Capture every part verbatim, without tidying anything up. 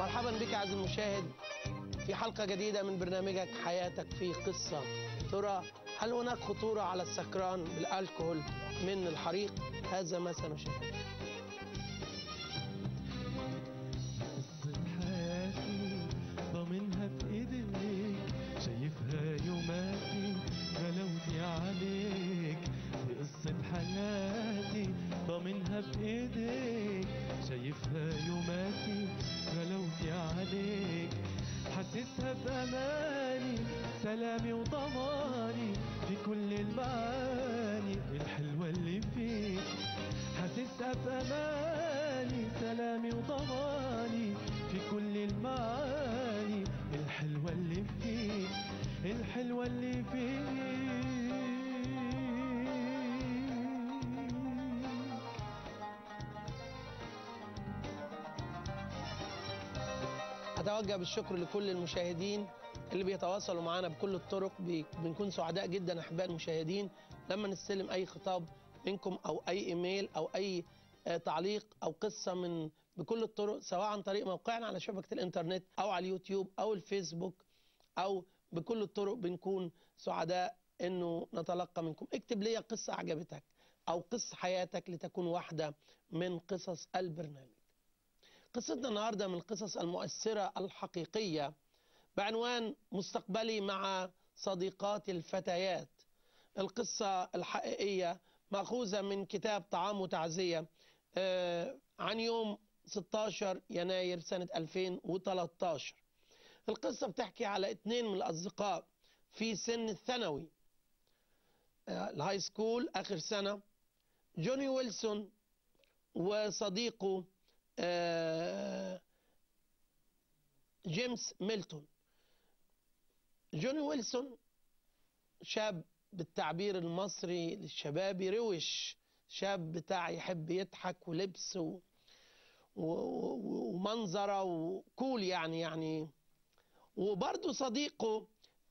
مرحبا بك عزيزي المشاهد في حلقة جديدة من برنامجك حياتك في قصة. ترى هل هناك خطورة على السكران بالألكوهول من الحريق؟ هذا ما سنشاهده. قصة حياتي ضامنها في ايديك، شايفها يوماتي غلاوتي عليك. دي قصة حياتي ضامنها في ايديك، شايفها يوماتي غلاوتي عليك. حاسسها بأماني سلامي وضماني في كل المعاني الحلوة اللي فيك. حاسسها بأماني سلامي وضماني في كل المعاني الحلوة اللي فيك، الحلوة اللي فيك. أتوجه بالشكر لكل المشاهدين اللي بيتواصلوا معنا بكل الطرق. بنكون سعداء جدا أحباء المشاهدين لما نستلم أي خطاب منكم أو أي إيميل أو أي تعليق أو قصة من بكل الطرق، سواء عن طريق موقعنا على شبكة الإنترنت أو على اليوتيوب أو الفيسبوك، أو بكل الطرق بنكون سعداء إنه نتلقى منكم. اكتب لي قصة عجبتك أو قصة حياتك لتكون واحدة من قصص البرنامج. قصتنا النهاردة من القصص المؤثرة الحقيقية بعنوان مستقبلي مع صديقات الفتيات. القصة الحقيقية مأخوذة من كتاب طعام وتعزية عن يوم ستة عشر يناير سنة ألفين وثلاثة عشر. القصة بتحكي على اثنين من الأصدقاء في سن الثانوي، الهاي سكول آخر سنة، جوني ويلسون وصديقه جيمس ميلتون. جوني ويلسون شاب بالتعبير المصري للشبابي روش، شاب بتاع يحب يضحك ولبس و... و... ومنظره وكول يعني يعني وبرضه صديقه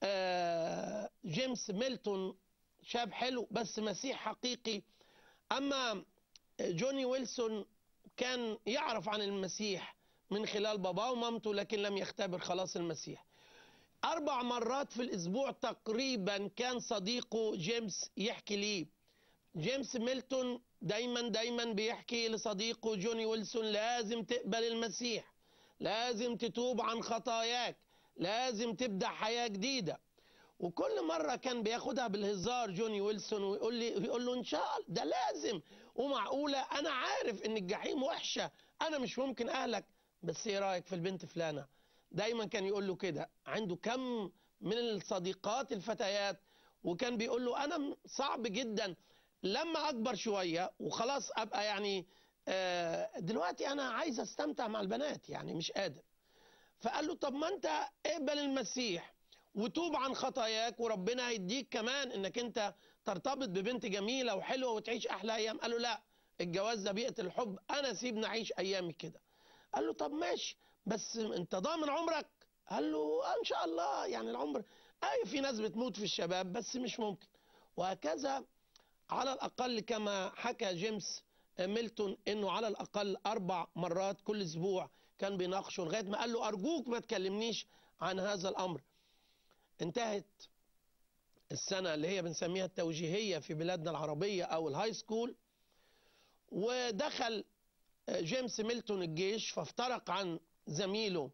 جيمس ميلتون شاب حلو بس مسيح حقيقي. أما جوني ويلسون كان يعرف عن المسيح من خلال باباه ومامته، لكن لم يختبر خلاص المسيح. أربع مرات في الأسبوع تقريبا كان صديقه جيمس يحكي ليه. جيمس ميلتون دايما دايما بيحكي لصديقه جوني ويلسون لازم تقبل المسيح، لازم تتوب عن خطاياك، لازم تبدأ حياة جديدة. وكل مرة كان بياخدها بالهزار جوني ويلسون ويقول لي يقول له إن شاء الله ده لازم ومعقولة، أنا عارف إن الجحيم وحشة، أنا مش ممكن أهلك، بس إيه رأيك في البنت فلانة؟ دايما كان يقول له كده. عنده كم من الصديقات الفتيات، وكان بيقول له أنا صعب جدا لما أكبر شوية وخلاص أبقى يعني آه دلوقتي أنا عايز أستمتع مع البنات، يعني مش قادر. فقال له طب ما أنت اقبل المسيح وتوب عن خطاياك وربنا هيديك كمان انك انت ترتبط ببنت جميلة وحلوة وتعيش احلى ايام. قال له لا، الجواز ده بيئة الحب، انا سيبني اعيش ايامي كده. قال له طب ماشي، بس انت ضامن عمرك؟ قال له ان شاء الله، يعني العمر اي في ناس بتموت في الشباب بس مش ممكن. وهكذا على الاقل كما حكى جيمس ميلتون انه على الاقل اربع مرات كل اسبوع كان بيناقشه، لغاية ما قال له ارجوك ما تكلمنيش عن هذا الامر. انتهت السنة اللي هي بنسميها التوجيهية في بلادنا العربية أو الهاي سكول، ودخل جيمس ميلتون الجيش، فافترق عن زميله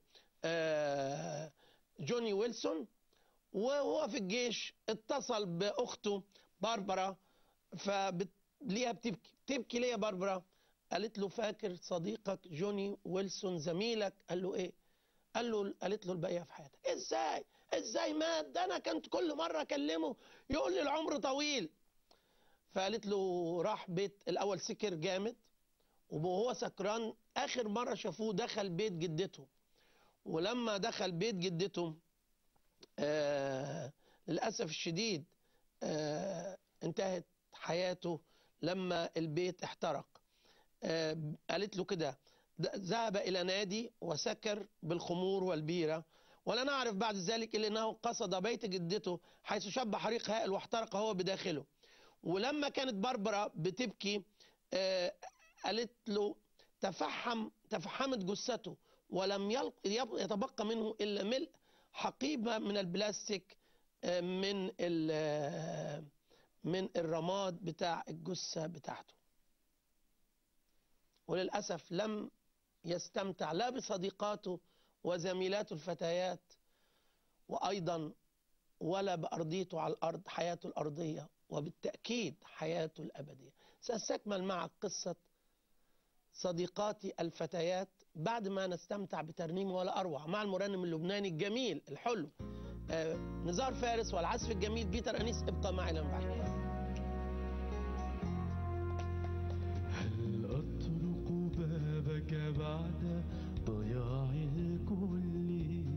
جوني ويلسون. وهو في الجيش اتصل بأخته باربرا، فليها بتبكي بتبكي ليه يا باربرا؟ قالت له فاكر صديقك جوني ويلسون زميلك؟ قال له ايه؟ قال له قالت له البقية في حياتك. ازاي ازاي مات؟ ده انا كنت كل مره اكلمه يقول لي العمر طويل. فقالت له راح بيت الاول، سكر جامد وهو سكران. اخر مره شافوه دخل بيت جدته، ولما دخل بيت جدته آه للاسف الشديد آه انتهت حياته لما البيت احترق. آه قالت له كده ذهب إلى نادي وسكر بالخمور والبيرة، ولا نعرف بعد ذلك إلا أنه قصد بيت جدته حيث شب حريق هائل واحترق هو بداخله. ولما كانت باربرا بتبكي آه قالت له تفحم تفحمت جثته ولم يتبقى منه إلا ملء حقيبة من البلاستيك من من الرماد بتاع الجثة بتاعته. وللأسف لم يستمتع لا بصديقاته وزميلاته الفتيات، وأيضا ولا بأرضيته على الأرض، حياته الأرضية، وبالتأكيد حياته الأبدية. سأستكمل معك قصة صديقاتي الفتيات بعد ما نستمتع بترنيم ولا أروع مع المرنم اللبناني الجميل الحلو آه نزار فارس، والعزف الجميل بيتر أنيس. ابقى معي لما بعد. هل أطرق بابك بعد ضياع الكل،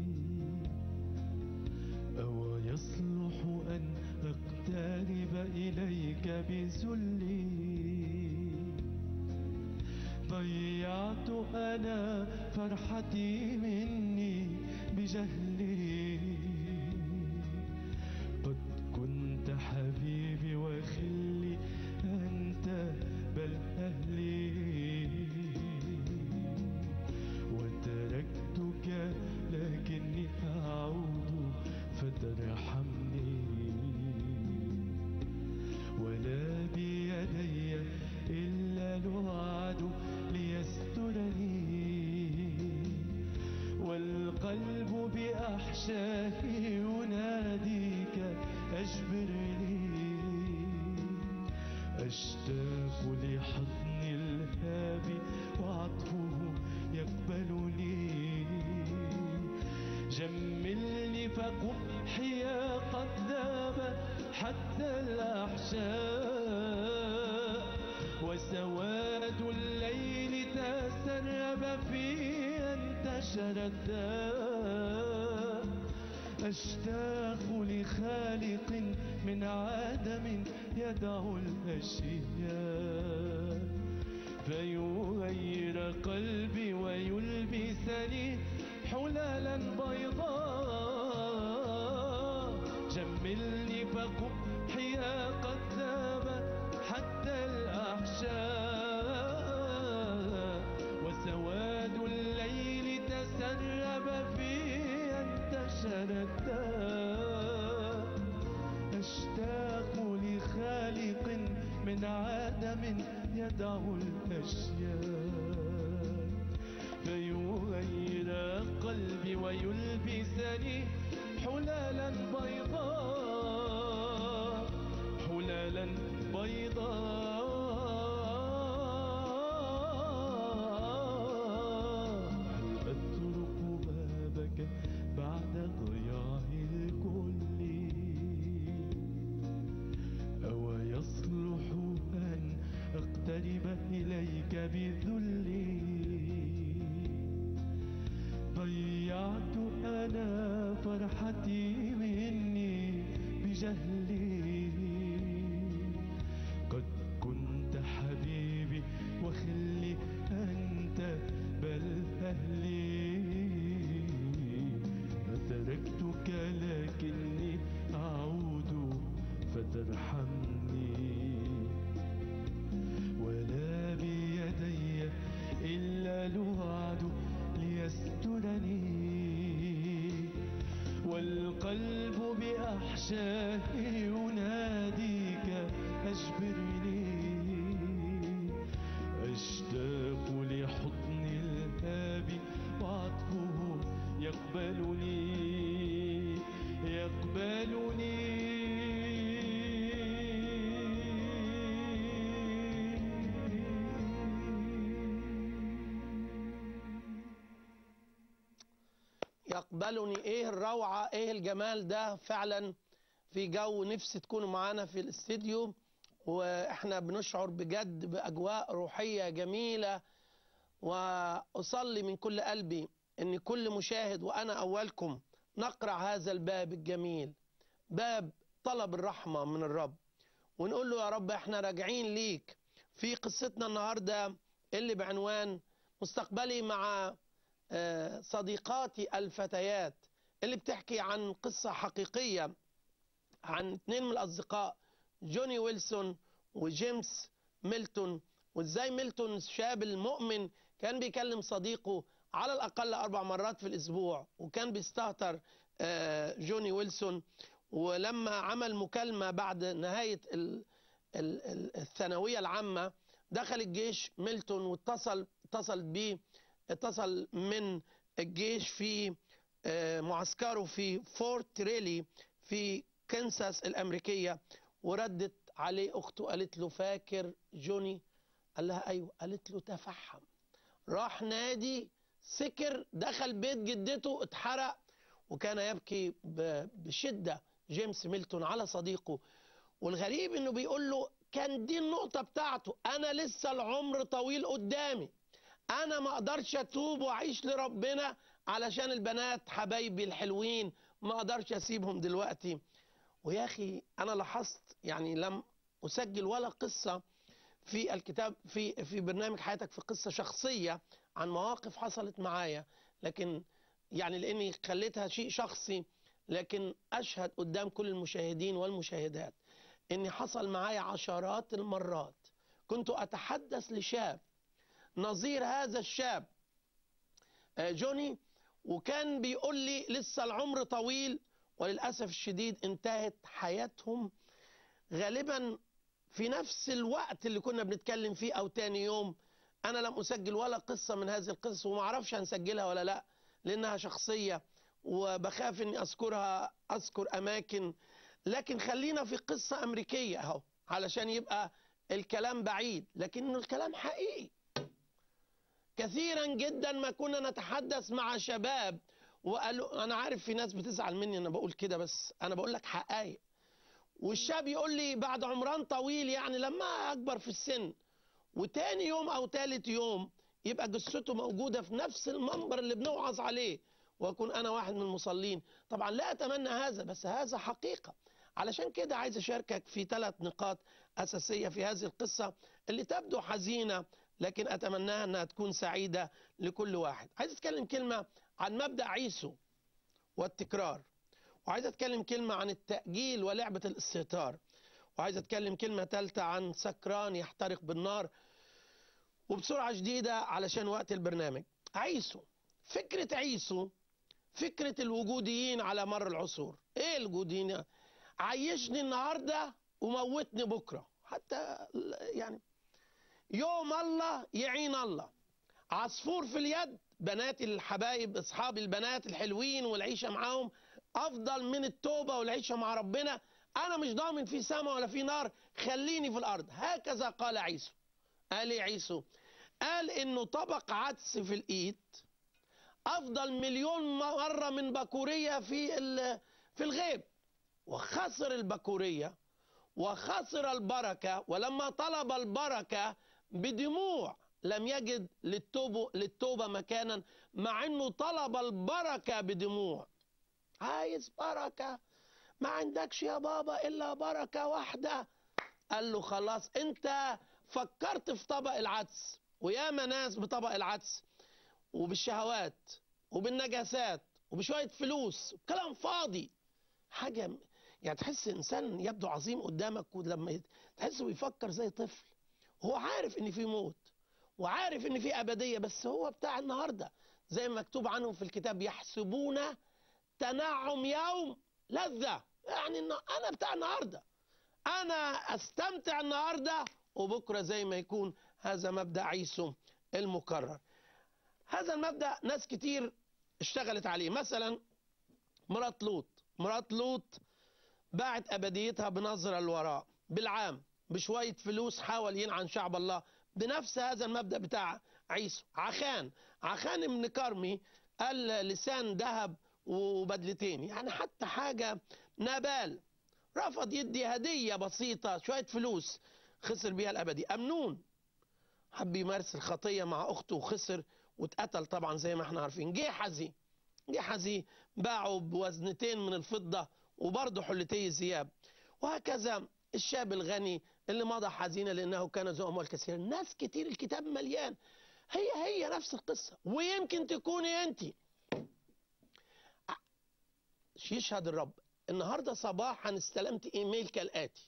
أو يصلح أن أقترب إليك بذلي؟ ضيعت أنا فرحتي مني بجهلي، قد كنت حبيبي وخلي أنت بل أهلي، وتركتك لكني أعود فترحمني، ولا بيدي إلا الوعد ليسترني، والقلب بأحشائه يناديك أجبرني، أشتاق لحضن الهاب وعطفه يقبلني، جملني فقبحي قد ذاب حتى الأحشاء، وسواد الليل تسرب فيه انتشر الداء، أشتاق لخالق من عدم يدع الأشياء، فيغير قلبي ويلبسني حلالا بيضاء، جملني فقبحي قد ذاب حتى الأحشاء، وسواد الليل تسرب فيه انتشر الداء، أشتاق لخالق من عدم يدع الأشياء، فيغير قلبي ويلبسني حلالا بيضاء، حلالا بيضاء. هل أترك بابك بعد ضياع الكل، أو يصلح أن أقترب إليك بذلي؟ ضيعت أنا فرحتي مني بجهلي، قد كنت حبيبي وخلي أنت بل أهلي، تركتك لكني أعود فترحمني، ولا بيدي إلا الوعد ليسترني، والقلب بأحشائه يناديك أجبرني، أشتاق لحضن الآب وعطفه يقبلني، يقبلني. يقبلني. ايه الروعة، ايه الجمال ده فعلا. في جو نفسي تكونوا معانا في الاستديو، واحنا بنشعر بجد بأجواء روحية جميلة. وأصلي من كل قلبي ان كل مشاهد وانا اولكم نقرع هذا الباب الجميل، باب طلب الرحمة من الرب، ونقول له يا رب احنا راجعين ليك في قصتنا النهاردة اللي بعنوان مستقبلي مع صديقاتي الفتيات، اللي بتحكي عن قصة حقيقية عن اثنين من الأصدقاء، جوني ويلسون وجيمس ميلتون، وازاي ميلتون الشاب المؤمن كان بيكلم صديقه على الأقل أربع مرات في الأسبوع، وكان بيستهتر جوني ويلسون. ولما عمل مكالمة بعد نهاية الثانوية العامة دخل الجيش ميلتون، واتصل اتصل بيه اتصل من الجيش في معسكره في فورت ريلي في كنساس الأمريكية، وردت عليه أخته قالت له فاكر جوني؟ قال لها أيوه. قالت له تفحم، راح نادي، سكر، دخل بيت جدته، اتحرق. وكان يبكي بشدة جيمس ميلتون على صديقه. والغريب انه بيقول له كان دي النقطة بتاعته، انا لسه العمر طويل قدامي، انا ما اقدرش اتوب واعيش لربنا علشان البنات حبايبي الحلوين، ما اقدرش اسيبهم دلوقتي. ويا اخي انا لاحظت يعني لم اسجل ولا قصة في الكتاب في في برنامج حياتك في قصة شخصية عن مواقف حصلت معايا، لكن يعني لاني خليتها شيء شخصي، لكن اشهد قدام كل المشاهدين والمشاهدات اني حصل معايا عشرات المرات كنت اتحدث لشاب نظير هذا الشاب جوني، وكان بيقول لي لسه العمر طويل، وللاسف الشديد انتهت حياتهم غالبا في نفس الوقت اللي كنا بنتكلم فيه او تاني يوم. انا لم اسجل ولا قصة من هذه القصص، وما اعرفش هنسجلها ولا لا لانها شخصية، وبخاف اني اذكرها اذكر اماكن. لكن خلينا في قصة امريكية اهو علشان يبقى الكلام بعيد، لكن الكلام حقيقي. كثيرا جدا ما كنا نتحدث مع شباب وقالوا، انا عارف في ناس بتزعل مني انا بقول كده، بس انا بقول لك حقائق. والشاب يقول لي بعد عمران طويل، يعني لما اكبر في السن، وتاني يوم او تالت يوم يبقى جثته موجودة في نفس المنبر اللي بنوعظ عليه، واكون انا واحد من المصلين. طبعا لا اتمنى هذا، بس هذا حقيقة. علشان كده عايز اشاركك في ثلاث نقاط اساسية في هذه القصة اللي تبدو حزينة، لكن اتمناها انها تكون سعيدة لكل واحد. عايز اتكلم كلمة عن مبدأ عيسو والتكرار، وعايز اتكلم كلمة عن التأجيل ولعبة الاستهتار، وعايز اتكلم كلمة ثالثة عن سكران يحترق بالنار. وبسرعة شديدة علشان وقت البرنامج. عيسو، فكرة عيسو فكرة الوجوديين على مر العصور. ايه الوجوديين؟ عيشني النهاردة وموتني بكرة، حتى يعني يوم الله يعين الله. عصفور في اليد، بناتي الحبايب اصحاب البنات الحلوين والعيشة معاهم افضل من التوبة والعيشة مع ربنا. انا مش ضامن في سماء ولا في نار، خليني في الارض. هكذا قال عيسو. قال ايه عيسو؟ قال انه طبق عدس في الايد افضل مليون مرة من بكورية في في الغيب. وخسر البكورية وخسر البركة، ولما طلب البركة بدموع لم يجد للتوبة, للتوبة مكانا، مع انه طلب البركة بدموع. عايز بركة، ما عندكش يا بابا الا بركة واحدة. قال له خلاص، انت فكرت في طبق العدس، وياما ناس بطبق العدس وبالشهوات وبالنجاسات وبشوية فلوس، كلام فاضي. حاجة يعني تحس إنسان يبدو عظيم قدامك، ولما تحسه بيفكر زي طفل. هو عارف إن في موت وعارف إن في أبدية، بس هو بتاع النهاردة زي ما مكتوب عنهم في الكتاب، يحسبون تنعم يوم لذة. يعني أنا بتاع النهاردة، أنا أستمتع النهاردة، وبكرة زي ما يكون. هذا مبدأ عيسو المكرر. هذا المبدأ ناس كتير اشتغلت عليه. مثلا مرات لوط مرات لوط باعت أبديتها بنظرة للوراء، بالعام، بشوية فلوس، حاول ينعن شعب الله بنفس هذا المبدأ بتاع عيسو. عخان عخان ابن كرمي قال لسان ذهب وبدلتين، يعني حتى حاجة. نابال رفض يدي هدية بسيطة، شوية فلوس، خسر بيها الأبدي. أمنون حب يمارس الخطية مع أخته وخسر واتقتل طبعا زي ما احنا عارفين. جيحزي جيحزي باعوا بوزنتين من الفضة وبرضه حلتي الثياب. وهكذا الشاب الغني اللي مضى حزينة لأنه كان ذو أموال كثيرة. ناس كتير، الكتاب مليان. هي هي نفس القصة، ويمكن تكوني أنت. يشهد الرب. النهاردة صباحا استلمت إيميل كالآتي.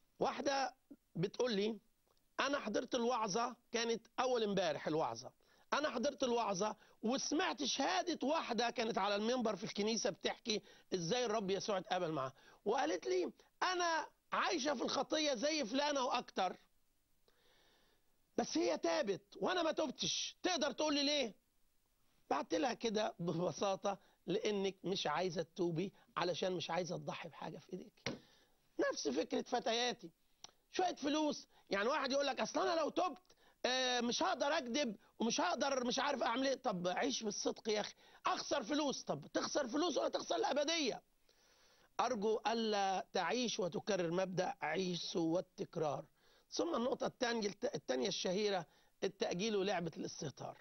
واحدة بتقول لي أنا حضرت الوعظة، كانت أول امبارح الوعظة، انا حضرت الوعظه وسمعت شهاده واحده كانت على المنبر في الكنيسه بتحكي ازاي الرب يسوع اتقابل معاها، وقالت لي انا عايشه في الخطيه زي فلانه واكتر، بس هي تابت وانا ما تبتش. تقدر تقول لي ليه؟ بعت لها كده ببساطه، لانك مش عايزه تتوبي علشان مش عايزه تضحي بحاجه في ايديك. نفس فكره فتياتي، شويه فلوس. يعني واحد يقول لك اصل انا لو تبت آه مش هقدر اكذب ومش هقدر مش عارف اعمل ايه. طب عيش بالصدق يا اخي. اخسر فلوس؟ طب تخسر فلوس ولا تخسر الابديه؟ ارجو الا تعيش وتكرر مبدا عيش والتكرار. ثم النقطه الثانيه الثانيه الشهيره، التاجيل ولعبه الاستهتار.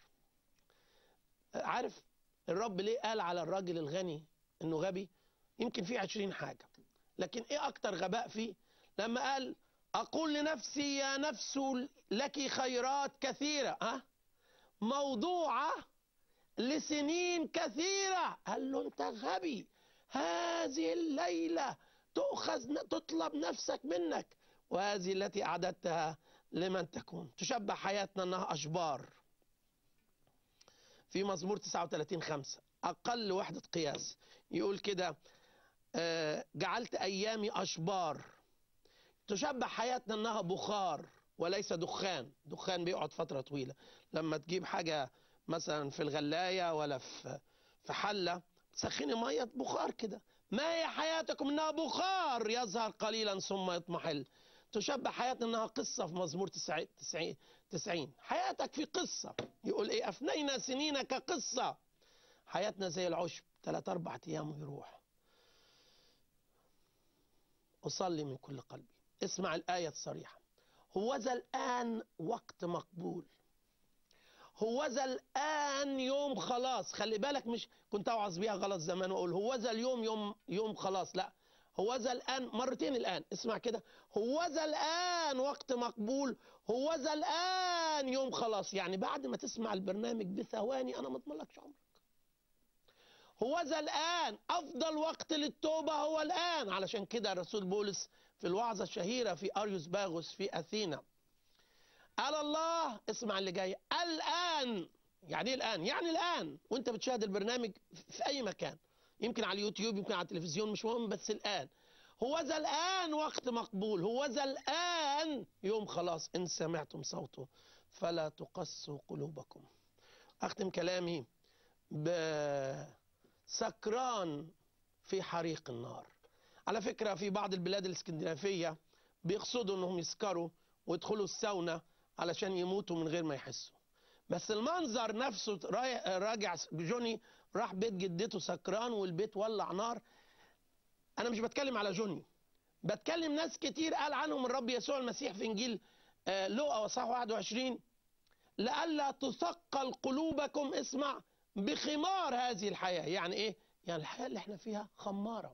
عارف الرب ليه قال على الراجل الغني انه غبي؟ يمكن فيه عشرين حاجه، لكن ايه اكتر غباء فيه؟ لما قال أقول لنفسي يا نفس لك خيرات كثيرة ها موضوعة لسنين كثيرة. قال له أنت غبي، هذه الليلة تؤخذ تطلب نفسك منك، وهذه التي أعددتها لمن تكون. تشبه حياتنا أنها أشبار. في مزمور تسعة وثلاثين خمسة أقل وحدة قياس يقول كده آه جعلت أيامي أشبار. تشبه حياتنا انها بخار وليس دخان. دخان بيقعد فتره طويله. لما تجيب حاجه مثلا في الغلايه ولا في في حله تسخني ميه بخار كده. ما هي حياتكم انها بخار يظهر قليلا ثم يضمحل. تشبه حياتنا انها قصه في مزمور تسعين. حياتك في قصه. يقول ايه؟ افنينا سنين كقصه. حياتنا زي العشب، ثلاث اربع ايام ويروح. اصلي من كل قلبي. اسمع الآية الصريحة. هوذا الآن وقت مقبول. هوذا الآن يوم خلاص. خلي بالك، مش كنت أوعظ بيها غلط زمان وأقول هوذا اليوم يوم يوم خلاص. لا، هوذا الآن مرتين. الآن اسمع كده. هوذا الآن وقت مقبول. هوذا الآن يوم خلاص. يعني بعد ما تسمع البرنامج بثواني أنا ما أضمنلكش عمرك. هوذا الآن أفضل وقت للتوبة هو الآن. علشان كده الرسول بولس في الوعظة الشهيرة في أريوس باغوس في أثينا قال الله، اسمع اللي جاي، الآن. يعني ايه الآن؟ يعني الآن وانت بتشاهد البرنامج في أي مكان، يمكن على اليوتيوب يمكن على التلفزيون، مش مهم، بس الآن. هوذا الآن وقت مقبول. هوذا الآن يوم خلاص. إن سمعتم صوته فلا تقسوا قلوبكم. أختم كلامي بسكران في حريق النار. على فكرة في بعض البلاد الاسكندنافية بيقصدوا انهم يسكروا ويدخلوا الساونا علشان يموتوا من غير ما يحسوا. بس المنظر نفسه، راجع جوني راح بيت جدته سكران والبيت ولع نار. انا مش بتكلم على جوني، بتكلم ناس كتير قال عنهم الرب يسوع المسيح في انجيل لوقا وصح واحد وعشرين لئلا تثقل قلوبكم، اسمع، بخمار هذه الحياة. يعني ايه؟ يعني الحياة اللي احنا فيها خمارة،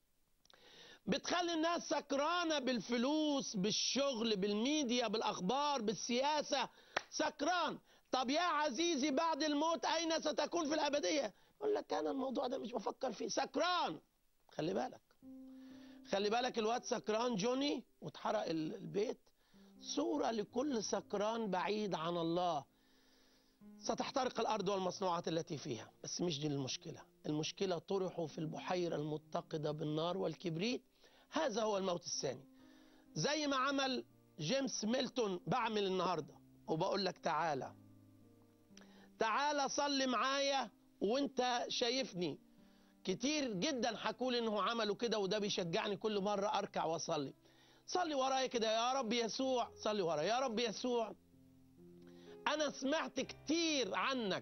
بتخلي الناس سكرانة بالفلوس، بالشغل، بالميديا، بالأخبار، بالسياسة. سكران. طب يا عزيزي بعد الموت أين ستكون في الأبدية؟ يقول لك أنا الموضوع ده مش بفكر فيه. سكران. خلي بالك، خلي بالك. الواد سكران جوني واتحرق البيت صورة لكل سكران بعيد عن الله. ستحترق الأرض والمصنوعات التي فيها. بس مش دي المشكلة. المشكلة طرحوا في البحيرة المتقدة بالنار والكبريت. هذا هو الموت الثاني. زي ما عمل جيمس ميلتون بعمل النهاردة وبقول لك تعالى تعالى صلي معايا. وانت شايفني كتير جدا حكولي انه عملوا كده، وده بيشجعني كل مرة اركع واصلي. صلي ورايا كده. يا رب يسوع، صلي ورايا. يا رب يسوع، انا سمعت كتير عنك،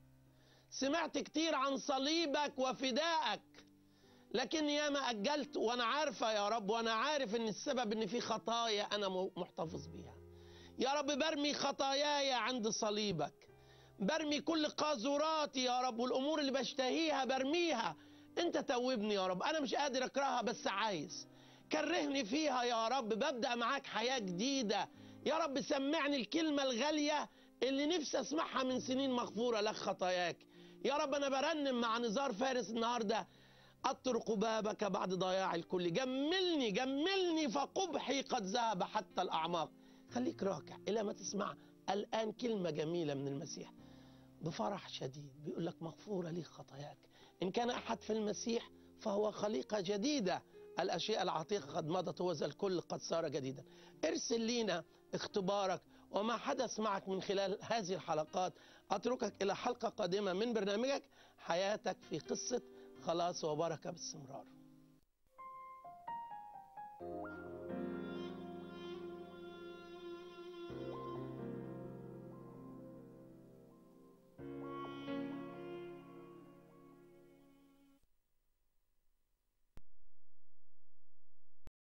سمعت كتير عن صليبك وفدائك، لكن ياما أجلت. وأنا عارفة يا رب، وأنا عارف إن السبب إن في خطايا أنا محتفظ بيها. يا رب برمي خطاياي عند صليبك، برمي كل قاذوراتي يا رب، والأمور اللي بشتهيها برميها. أنت توبني يا رب. أنا مش قادر أكرهها بس عايز. كرهني فيها يا رب. ببدأ معاك حياة جديدة يا رب. سمعني الكلمة الغالية اللي نفسي أسمعها من سنين. مغفورة لك خطاياك يا رب. أنا برنم مع نزار فارس النهاردة، أطرق بابك بعد ضياع الكل. جملني جملني فقبحي قد ذهب حتى الأعماق. خليك راكع إلى ما تسمع الآن كلمة جميلة من المسيح. بفرح شديد بيقول لك مغفورة لي خطاياك. إن كان أحد في المسيح فهو خليقة جديدة، الأشياء العتيقة قد مضت وذا الكل قد صار جديدا. ارسل لينا اختبارك وما حدث معك من خلال هذه الحلقات. أتركك إلى حلقة قادمة من برنامجك حياتك في قصة خلاص وبركة باستمرار.